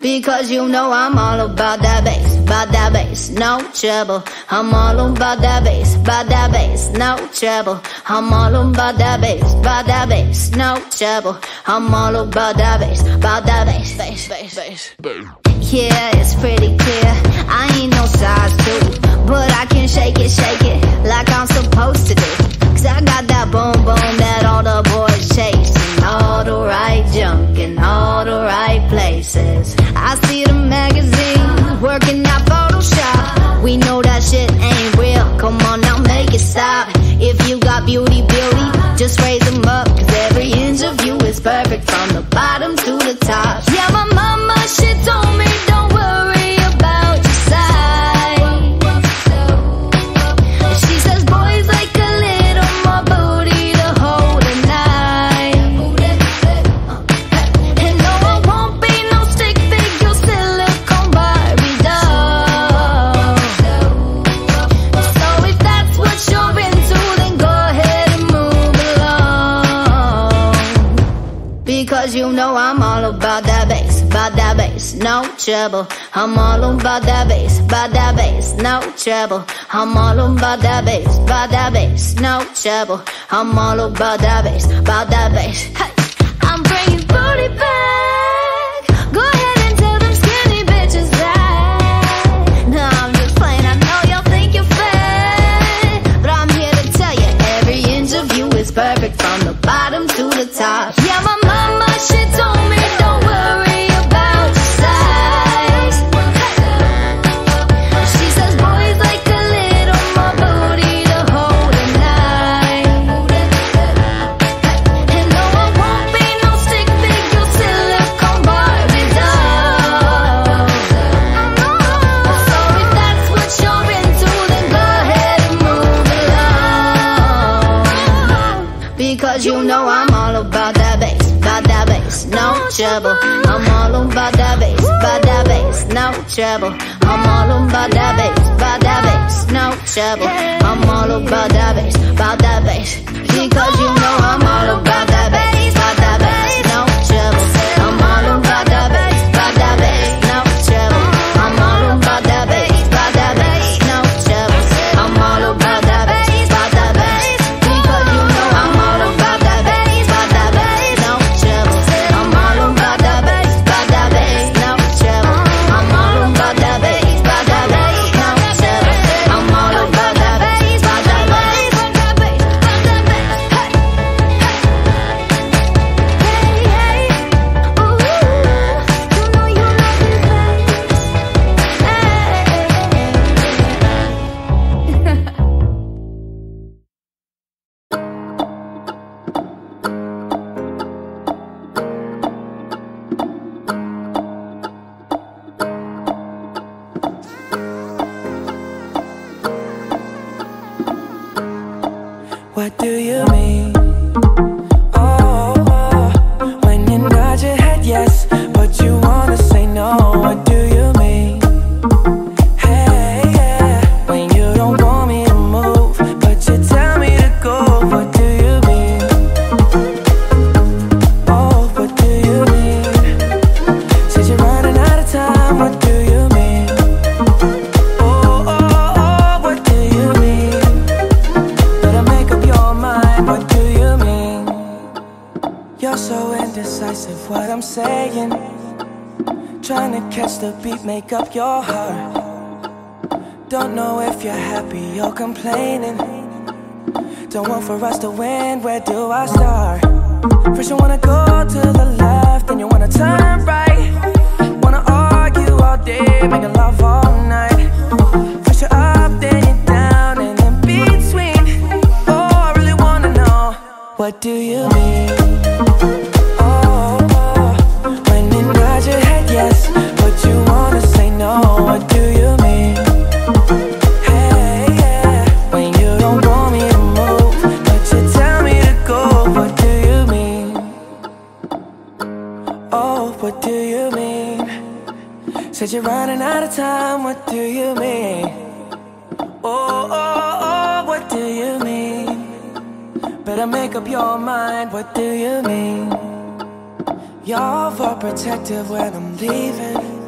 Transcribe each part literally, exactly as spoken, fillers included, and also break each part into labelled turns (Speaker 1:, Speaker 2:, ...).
Speaker 1: Because you know I'm all about that bass, about that bass, no trouble. I'm all about that bass, about that bass, no trouble. I'm all about that bass, about that bass, no trouble. I'm all about that bass, about that bass, bass, bass, bass. Yeah, it's pretty clear, I ain't no size two, but I can shake it, shake it like I'm supposed to do. Cause I got that boom boom that all the boys chasing, all the right junk in all the right places. I see the magazines working out Photoshop. We know that shit ain't real, come on now make it stop. If you got beauty, beauty, just raise them up. Cause every inch of you is perfect from the bottom to the top. Yeah, my mama, she told me don't worry about your size. She says boys like a little more booty to hold at night. And no, I won't be no stick figure silicone Barbie doll. So if that's what you're into, then go ahead and move along. Because you know I'm all about that bass, about that bass, no trouble. I'm all about that bass, about that bass, no trouble. I'm all about that bass, about that bass, no trouble. I'm all about that bass, about that bass. Hey, I'm bringing booty back. Go ahead and tell them skinny bitches that. No, I'm just playing, I know y'all think you're fat, but I'm here to tell you every inch of you is perfect from the bottom to the top. Yeah, my mama, she told me don't worry about your size. She says boys like a little more booty to hold at night. And no, I won't be no stick figure silicone Barbie doll. So if that's what you're into, then go ahead and move along. Because you know I'm all about that bass, about that bass, no trouble. I'm all about that bass, about that bass, no trouble. I'm all about that bass, about that bass, no trouble. I'm all about that bass, about that bass. Because you know I'm all about that bass, about that bass, no trouble. I'm all about that bass, about that bass, no trouble. I'm all about that bass, about that bass, no trouble. I'm all about that bass, about that bass. Because you know I'm all about that bass, about that bass, no trouble. I'm all about that bass, about that bass, no trouble. I'm all about that bass, about that bass, no trouble. I'm all about that bass, about that bass, about that bass, about that bass. Hey, hey, hey, ooh, you know you love this bass. Hey.
Speaker 2: What do you mean? Oh, oh, when you nod your head yes, but you wanna say no. What do you mean? Hey, yeah, when you don't want me to move, but you tell me to go. What do you mean? Oh, what do you mean? Since you're running out of time, what do you mean? Oh, oh, oh, what do you mean? Better make up your mind, what do you mean? You're so indecisive, what I'm saying. Trying to catch the beat, make up your heart. Don't know if you're happy or complaining. Don't want for us to win, where do I start? First you wanna go to the left, then you wanna turn right. Wanna argue all day, making love all night. First you're up, then you're down, and in between. Oh, I really wanna know, what do you mean? Oh, oh, when you nod your head yes, but you wanna say no. What do you mean? Hey, yeah, when you don't want me to move, but you tell me to go. What do you mean? Oh, what do you mean? Said you're running out of time, what do you mean? Oh, oh, oh, what do you mean? Better make up your mind, what do you mean? You're overprotective when I'm leaving.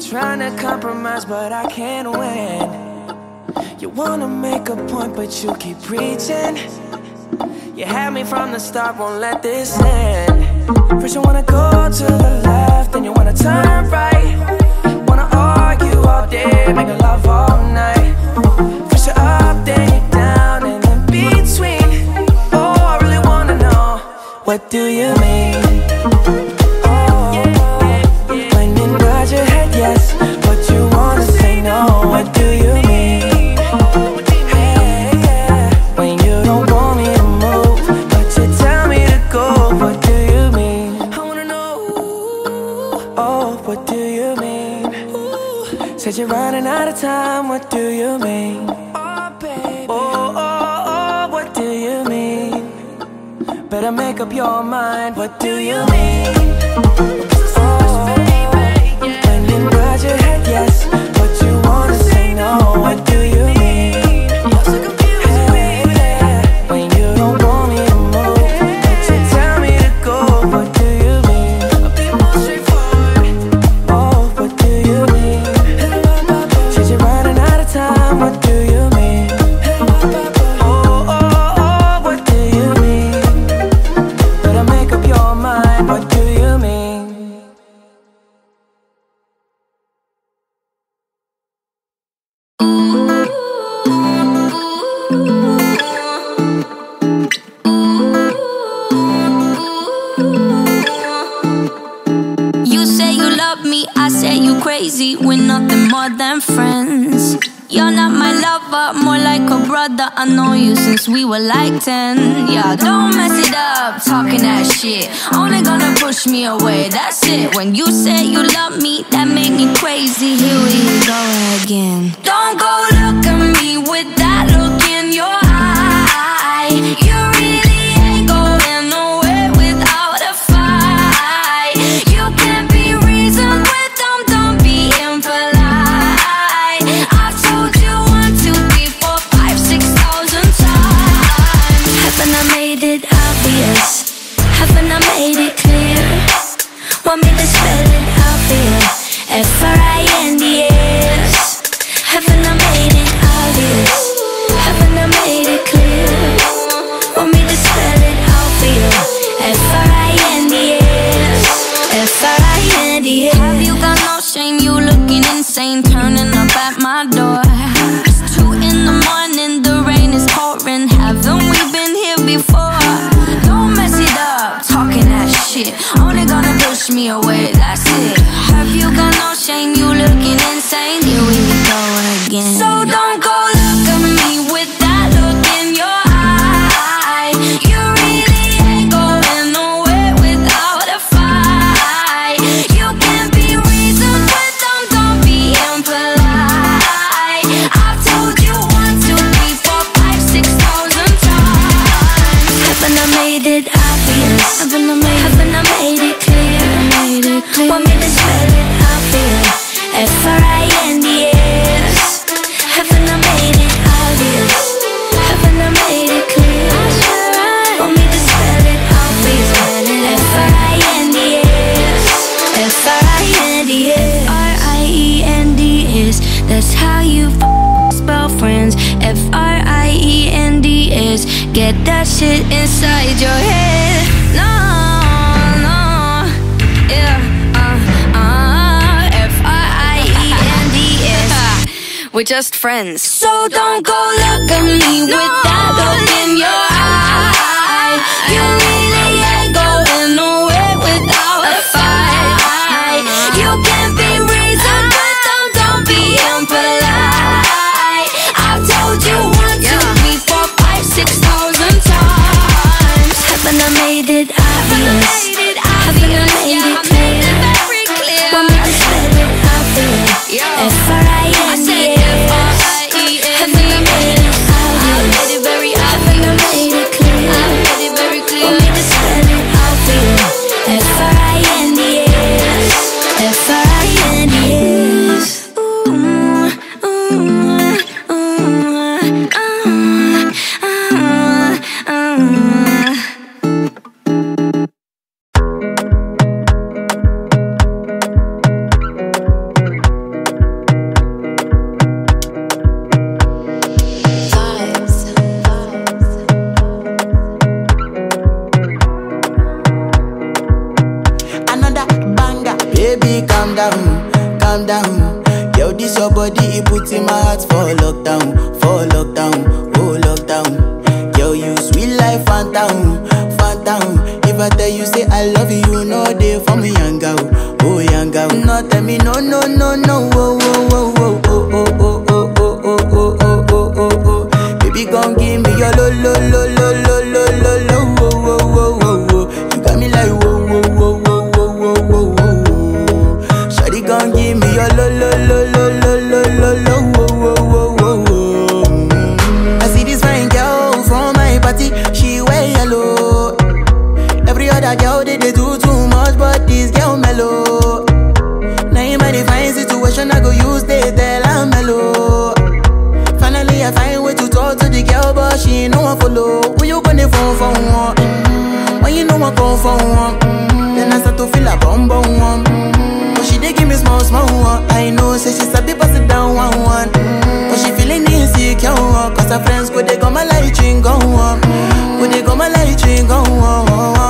Speaker 2: trying to compromise, but I can't win. You wanna make a point, but you keep preaching. You had me from the start, won't let this end. First you wanna go to the left, then you wanna turn right. Wanna argue all day, make love all night. First you're up, then you're down, and in between. Oh, I really wanna know, what do you mean? Oh, when you nod your head yes, but you wanna say no, what do you mean? Hey, yeah. When you don't want me to move, but you tell me to go, what do you mean? I wanna know, oh, what do you mean? Said you're running out of time, what do you mean? Oh, baby, oh, oh, oh, what do you mean? Better make up your mind, what do you mean? Oh, when you nod your head yes, but you wanna say no, what do you mean? Hey, yeah. When you don't want me to move, but you tell me to go, what do you mean? I'll be more straightforward. Oh, what do you mean? Said you're running out of time, what do you mean? Oh, oh, oh, what do you mean? Better make up your mind, what do you mean?
Speaker 1: You say you love me, I say you crazy. We're nothing more than friends. You're not my lover, more like a brother. I know you since we were like ten. Yeah, don't mess it up, talking that shit. Only gonna push me away, that's it. When you say you love me, that made me crazy. Here we go again. Don't go look at me with that look in your eye. You really ain't going nowhere without a fight. You can't be reasoned with them, don't be impolite. I've told you one, two, three, four, five, six thousand times. Haven't I made it obvious? Haven't I made it clear? Want me to spell it out for you? F R I N D S. Haven't I made it obvious? Haven't I made it clear? Want me to spell it out for you? F R I N D S. F R I N D S. Have you got no shame? You looking insane, turning up at my door. It's two in the morning, the rain is pouring. Haven't we been here before? Don't mess it up, talking that shit. Only gonna push me away, that's it. Have you got no shame? You looking insane. Here we go again. So don't go look at me with that look in your eye. You really ain't going nowhere without a fight. You can't be reasoned with them, don't be impolite. I've told you one, two, three, four, five, six thousand times. Haven't I made it obvious? Haven't I made, haven't I made it clear? Made it clear. Want me to spell it out for you? F R I N D S. Haven't I made it obvious? Haven't I made it clear? Want me to spell it out for you? F R I N D S. F R I N D S. R I E N D S. That's how you f spell friends. F R I E N D S. Get that shit inside your head. No, no, yeah, uh, uh, F R I E N D S. We're just friends. So don't go look at me with that look in your eye. You really ain't going nowhere without a fight. You can't be reasoned with them, don't be impolite. I've told you one, two, three, four, five, six thousand times. Haven't I made it obvious? Haven't I made it clear? Want me to spell it out for you? F R I N D S. Haven't I made it obvious? Haven't I made it clear? Want me to spell it out for you? F R I N D S. F R I N D S. Ooh, ooh, ooh, uh, uh, uh.
Speaker 3: Baby, calm down, calm down. Yo, this your body, it puts in my heart for lockdown, for lockdown, oh lockdown. Yo, you sweet life, phantom, phantom. If I tell you say I love you, you know they for me, young girl, oh young girl. No, tell me no, no, no, no, oh, oh, oh, oh, oh, oh, oh, oh, oh, oh, oh, oh, oh, oh. Baby, come give me your lo, lo, lo, lo, lo, lo, lo, lo, oh, oh, oh, oh, oh. You got me like whoa, whoa, whoa, whoa, whoa, whoa, whoa, whoa. Shawty, come give me your lo, lo, lo, lo, lo, lo, lo, lo, oh, oh, oh, oh, oh. I see this fine girl from my party, she wear yellow. Every other girl they, they do too much, but this girl mellow. Now in my divine situation, I go use they tell I'm mellow. Finally I find way to talk to the girl, but she ain't no one follow. Who you gonna phone for one? Mm-hmm. When you know I come for one, mm-hmm. Then I start to feel a bum bum one. Mm-hmm. But she dey give me small small one. I know say she sabi pass it down one one. Mm-hmm. But she feeling insecure one, cause her friends go they go my light ring go on. Go they go my light ring go on.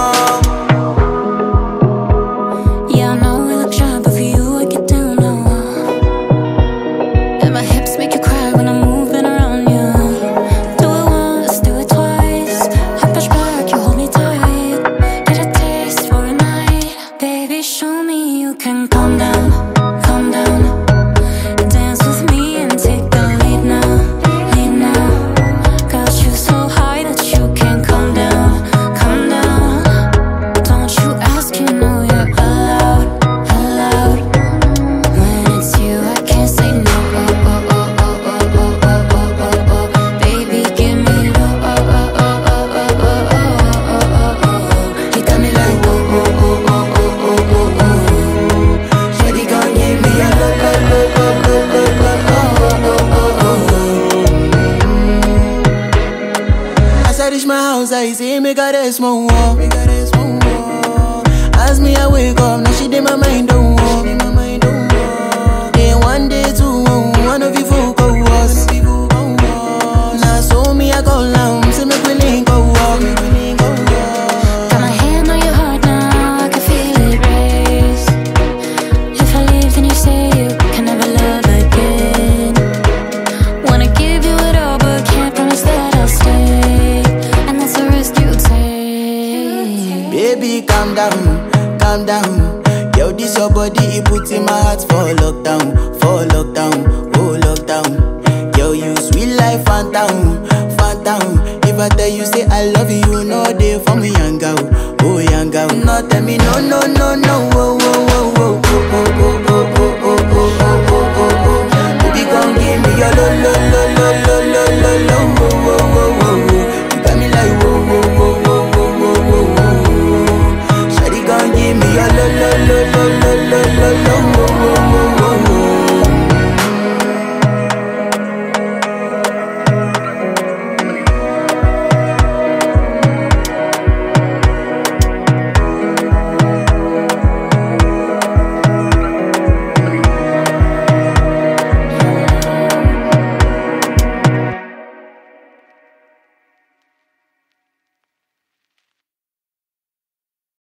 Speaker 1: Yeah, I know we look shy, but for you I get down low. And my hips make you cry when I'm moving around you. Do it once, do it twice. I push back, you hold me tight. Get a taste for a night. Baby, show me you can calm down, calm down. Dance with me and take the lead now, lead now. Got you so high that you can't calm down, calm down. Don't you ask, you know you're allowed, allowed. When it's you, I can't say no. Oh, oh, oh, oh, oh, oh, oh, oh, oh, oh. Baby, give me low. Oh, oh, oh, oh, oh, oh, oh, oh, oh, oh. You got me like whoa, whoa, whoa, whoa, whoa, whoa, whoa, whoa. Shawty gon' give me a low, low, low, low, low, low, low, oh, oh, oh, oh.
Speaker 3: As I reach my house, I see me got a small wall. Me got a small wall. As me I wake up, now she did my mind don't walk. Day one, day two, one of you folk go was. Now so me I go down, see me willing go walk.
Speaker 1: Got my hand on your heart now, I can feel it race. If I leave, then you say you can never love again. Wanna give you it all, but can't promise that I'll stay. And that's a risk you take.
Speaker 3: Baby, calm down, calm down. Yo, this your body, it puts in my heart for lockdown, for lockdown, oh lockdown. Yo, you sweet life, phantom, phantom. If I tell you say I love you, you know they for me, young girl, oh young girl. No, tell me no, no, no, no, oh,